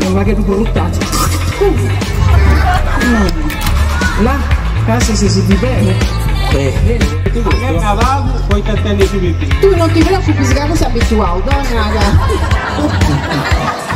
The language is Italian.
ma che tu bruttaccio. Là, casa si sente bene. Tu è cavallo, poi te ne si vede. Tu non ti preoccupi, se la cosa abituale, donna.